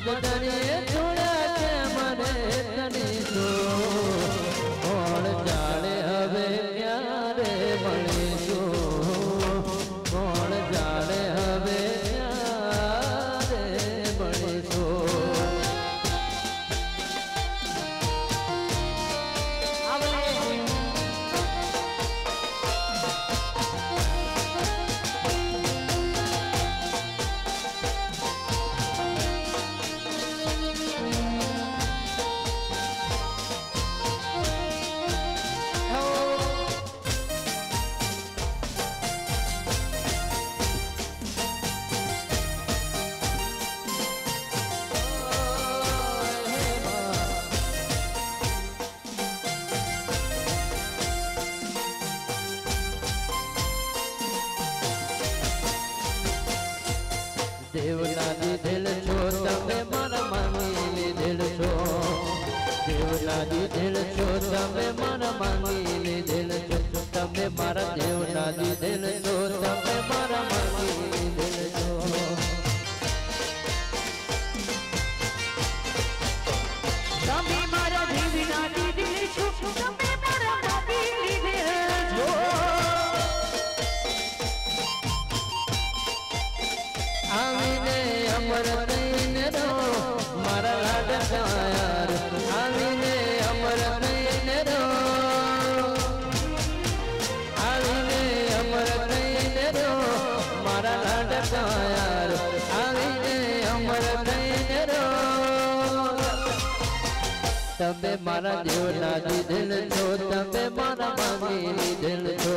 मदने छोड़ा के मने तनी तो कौन जाने हवे क्यारे मळीशु कौन जाने हवे क्यारे मळीशु देवना दीधेल छो तमे मारा मांगी लीधेल छो देवना दीधेल छो तमे मारा मांगी लीधेल छो तमे मारा देवना दीधेल छो तमे मारा मांगी लीधेल छो तमे मारा देवना दीधेल छो तमे मारा मांगी लीधेल छो आवीने अमर कईने रो मारा लाडका यार आवीने अमर कईने रो आवीने अमर कईने रो मारा लाडका यार आवीने अमर कईने रो तबे मारा देवना दीधेल छो तबे मारा मांगी लीधेल छो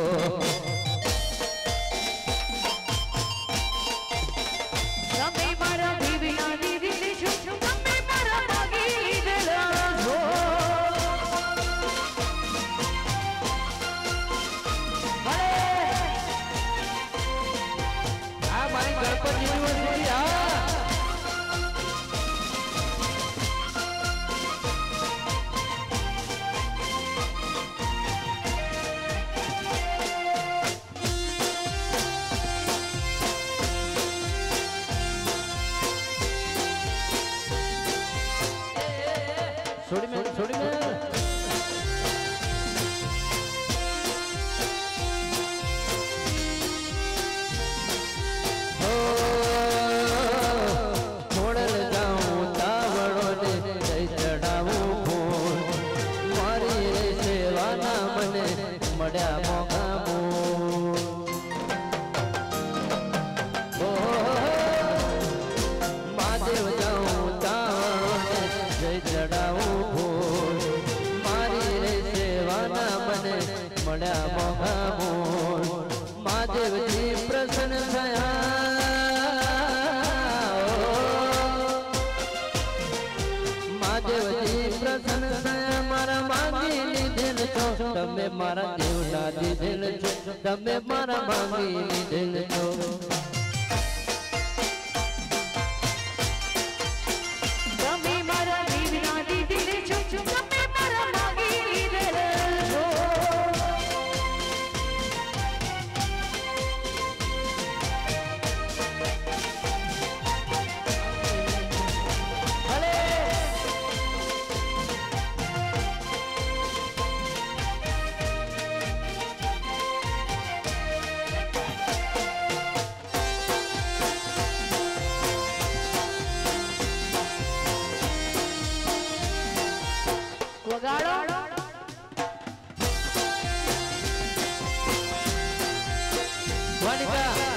छोड़ी में छोड़ल जाऊं तावड़ो ने जय चढ़ाऊं फूल मारी सेवा ना मने मड्या मोगा महादेव जाऊं तावड़ो ने जय चढ़ाऊं फूल मारी रे सेवा ना मने मड्या मोगा मोल महादेव जी प्रसन्न थया महादेव जी प्रसन्न थया मारा मांगी लीधेल छो तमे मारा देवना दीधेल छो तमे मारा मांगी लीधेल छो वगाड़ो वानिका